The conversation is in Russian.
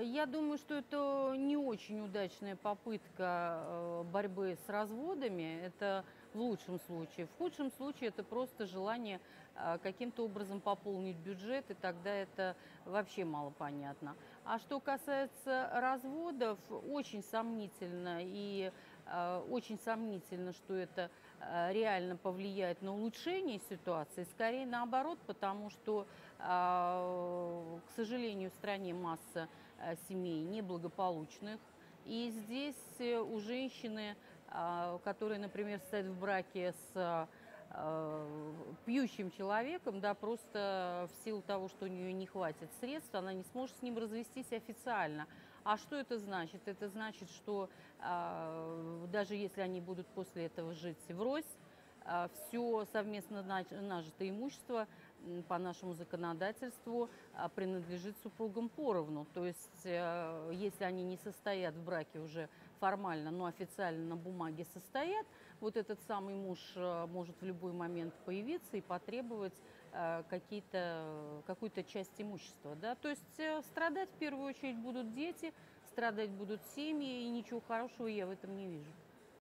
Я думаю, что это не очень удачная попытка борьбы с разводами. Это в лучшем случае. В худшем случае это просто желание каким-то образом пополнить бюджет, и тогда это вообще мало понятно. А что касается разводов, очень сомнительно очень сомнительно, что это реально повлияет на улучшение ситуации. Скорее наоборот, потому что, к сожалению, в стране масса семей неблагополучных. И здесь у женщины, которые, например, состоят в браке с пьющим человеком, да, просто в силу того, что у нее не хватит средств, она не сможет с ним развестись официально. А что это значит? Это значит, что даже если они будут после этого жить врозь, все совместно нажитое имущество по нашему законодательству принадлежит супругам поровну. То есть, если они не состоят в браке уже формально, но официально на бумаге состоят, вот этот самый муж может в любой момент появиться и потребовать какую-то часть имущества. Да? То есть страдать в первую очередь будут дети, страдать будут семьи, и ничего хорошего я в этом не вижу.